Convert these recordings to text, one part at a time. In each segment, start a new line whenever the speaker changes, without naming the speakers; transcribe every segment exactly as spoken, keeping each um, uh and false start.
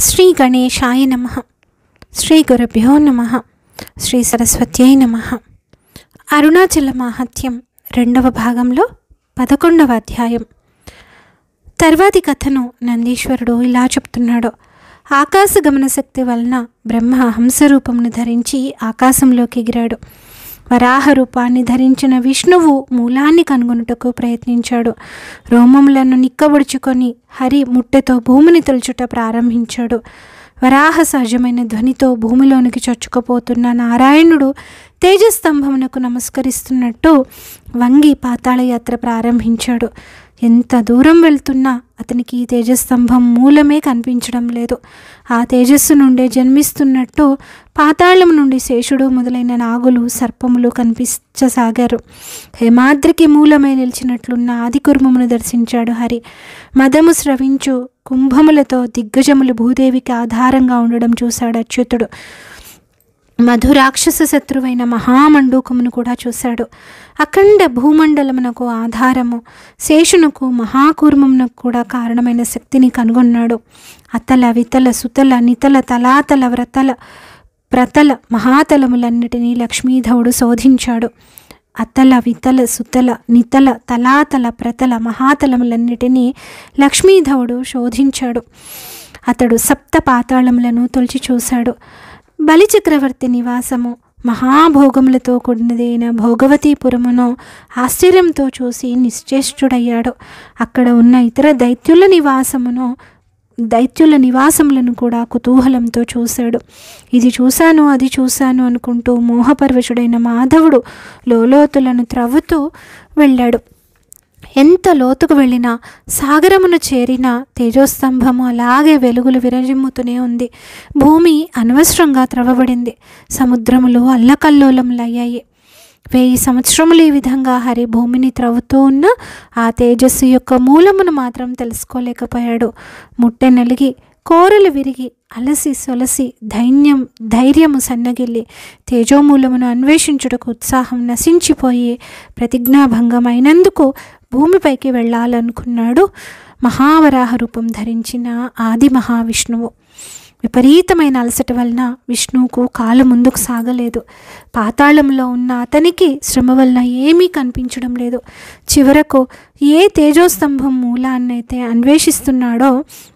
శ్రీ గణేశాయ నమః. శ్రీ గురుభ్యో నమః. శ్రీ సరస్వత్యై నమః. అరుణాచల మాహాత్మ్యం రెండవ భాగంలో పదకొండవ అధ్యాయం. తర్వాతి కథను నందీశ్వరుడు ఇలా చెప్తున్నాడు. ఆకాశ గమన శక్తి వలన బ్రహ్మ హంసరూపమును ధరించి ఆకాశంలోకి ఎగిరాడు. వరాహ రూపాన్ని ధరించిన విష్ణువు మూలాన్ని కనుగొనుటకు ప్రయత్నించాడు. రోమములను నిక్కబొడుచుకొని హరి ముట్టెతో భూమిని తొలుచుట ప్రారంభించాడు. వరాహ సహజమైన ధ్వనితో భూమిలోనికి చొచ్చుకుపోతున్న నారాయణుడు తేజస్తంభమునకు నమస్కరిస్తున్నట్టు వంగి పాతాళయాత్ర ప్రారంభించాడు. ఎంత దూరం వెళ్తున్నా అతనికి ఈ తేజస్తంభం మూలమే కనిపించడం లేదు. ఆ తేజస్సు నుండే జన్మిస్తున్నట్టు పాతాళం నుండి శేషుడు మొదలైన నాగులు సర్పములు కనిపించసాగారు. హేమాద్రికి మూలమై నిలిచినట్లున్న ఆదికుర్మమును దర్శించాడు హరి. మదము స్రవించు కుంభములతో దిగ్గజములు భూదేవికి ఆధారంగా ఉండడం చూశాడు అచ్యుతుడు. మధురాక్షస శత్రువైన మహామండూకమును కూడా చూశాడు. అఖండ భూమండలమునకు ఆధారము శేషునకు మహాకూర్మమునకు కూడా కారణమైన శక్తిని కనుగొన్నాడు. అతల వితల సుతల నితల తలాతల వ్రతల ప్రతల మహాతలములన్నిటినీ లక్ష్మీధవుడు శోధించాడు. అతల వితల సుతల నితల తలాతల ప్రతల మహాతలములన్నిటినీ లక్ష్మీధవుడు శోధించాడు. అతడు సప్త పాతాళములను తొలిచి చూశాడు. బలిచక్రవర్తి నివాసము మహాభోగములతో కూడినదైన భోగవతీపురమును ఆశ్చర్యంతో చూసి నిశ్చేష్టుడయ్యాడు. అక్కడ ఉన్న ఇతర దైత్యుల నివాసమును దైత్యుల నివాసములను కూడా కుతూహలంతో చూశాడు. ఇది చూశాను అది చూశాను అనుకుంటూ మోహపరవశుడైన మాధవుడు లోలోతులను త్రవ్వుతూ వెళ్ళాడు. ఎంత లోతుకు వెళ్ళినా సాగరమును చేరిన తేజోస్తంభము అలాగే వెలుగులు విరజిమ్ముతూనే ఉంది. భూమి అనవసరంగా త్రవ్వబడింది. సముద్రములు అల్లకల్లోలములయ్యాయి. వెయ్యి సంవత్సరములు ఈ విధంగా హరి భూమిని త్రవ్వుతూ ఉన్న ఆ తేజస్సు యొక్క మూలమును మాత్రం తెలుసుకోలేకపోయాడు. ముట్టె నలిగి కోరలు విరిగి అలసి సొలసి ధైన్యం ధైర్యము సన్నగిల్లి తేజోమూలమును అన్వేషించుటకు ఉత్సాహం నశించిపోయి ప్రతిజ్ఞాభంగమైనందుకు భూమిపైకి వెళ్ళాలనుకున్నాడు మహావరాహ రూపం ధరించిన ఆది మహావిష్ణువు. విపరీతమైన అలసట వలన విష్ణువుకు కాలు ముందుకు సాగలేదు. పాతాళంలో ఉన్న అతనికి శ్రమ వలన ఏమీ కనిపించడం లేదు. చివరకు ఏ తేజోస్తంభం మూలాన్నైతే అన్వేషిస్తున్నాడో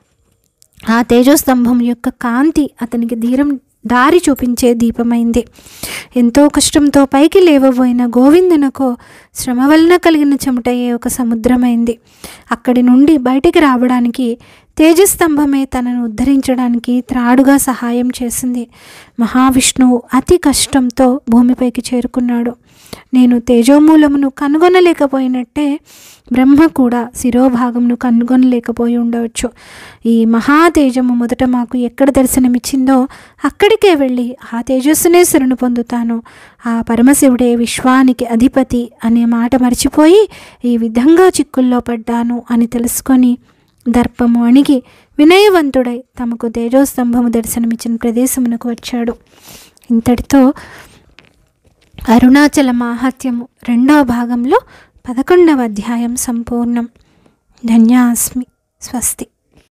ఆ తేజోస్తంభం యొక్క కాంతి అతనికి ధీరం దారి చూపించే దీపమైంది. ఎంతో కష్టంతో పైకి లేవబోయిన గోవిందునకు శ్రమ వలన కలిగిన చెమటయే ఒక సముద్రమైంది. అక్కడి నుండి బయటికి రావడానికి తేజస్తంభమే తనను ఉద్ధరించడానికి త్రాడుగా సహాయం చేసింది. మహావిష్ణువు అతి కష్టంతో భూమిపైకి చేరుకున్నాడు. నేను తేజోమూలమును కనుగొనలేకపోయినట్టే బ్రహ్మ కూడా శిరోభాగమును కనుగొనలేకపోయి ఉండవచ్చు. ఈ మహాతేజము మొదట మాకు ఎక్కడ దర్శనమిచ్చిందో అక్కడికే వెళ్ళి ఆ తేజస్సునే శరణు పొందుతాను. ఆ పరమశివుడే విశ్వానికి అధిపతి అనే మాట మర్చిపోయి ఈ విధంగా చిక్కుల్లో పడ్డాను అని తెలుసుకొని దర్పము అణిగి వినయవంతుడై తమకు తేజోస్తంభము దర్శనమిచ్చిన ప్రదేశమునకు వచ్చాడు. ఇంతటితో అరుణాచల మాహాత్మ్యము రెండవ భాగంలో పదకొండవ అధ్యాయం సంపూర్ణం. ధన్యాస్మి. స్వస్తి.